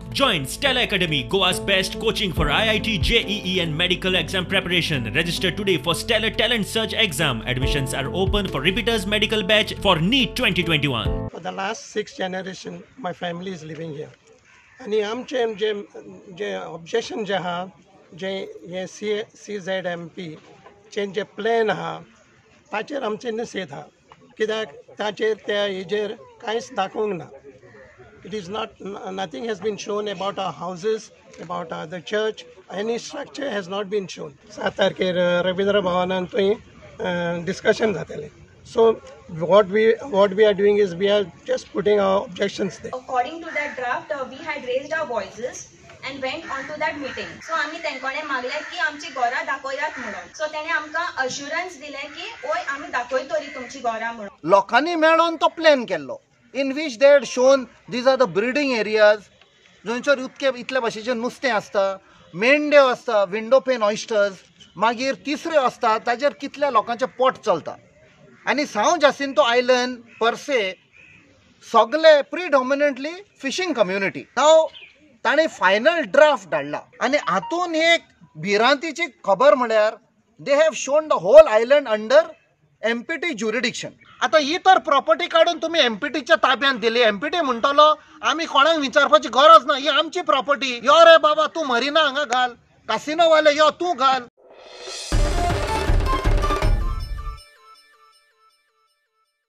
Join Stella Academy, Goa's best coaching for IIT, JEE and medical exam preparation. Register today for Stellar Talent Search exam. Admissions are open for repeaters medical batch for NEET 2021. For the last 6 generations, my family is living here. आणि आमचे जे objection जे आहा जे हे CZMP चे जे plan आहा ताचेर आमचे निषेध आहा कित्याक ताचेर त्या हेजेर कांयच दाखोवंक ना. It is not, nothing has been shown about our houses, about the church. Any structure has not been shown. 7 तारखेर रवींद्र भवनान थंय discussion जातले. So what we are doing is we are just putting our objections there. According to that draft, we had raised our voices and went on to that meeting. So आम्ही तेंकोणे मागले की आमची घोरा दाखोयात म्हणून. So तेणे आमकां assurance दिले की ओय आमी दाखयतली तुमची घोरा म्हणून. लोकांनी मेळून तो प्लॅन केल्लो in which they had shown these are the breeding areas जंयसर इतले भाशेचे नुस्तें आसता, मेंढ्यो आसता, विंडो पेन ऑयस्टर्स, मागीर तिसऱ्यो आसता ताजेर कितल्या लोकांचें पोट चलता. आनी साव जासिंतो आयलंड परसे सगळे प्रिडॉमिनंटली फिशींग कम्युनिटी. नाव ताणें फायनल ड्राफ्ट धाडला आनी हातून एक भिरांतीची खबर म्हळ्यार they have shown the whole island under MPT jurisdiction. आता ही तर प्रॉपर्टी काढून तुम्ही MPTच्या ताब्यात दिली. MPT म्हणटलो आम्ही कोणाक विचारपाची गरज ना, ही आमची प्रॉपर्टी. यो रे बाबा तू मरिना हांगा घाल, कासिनोवाले यो तू घाल,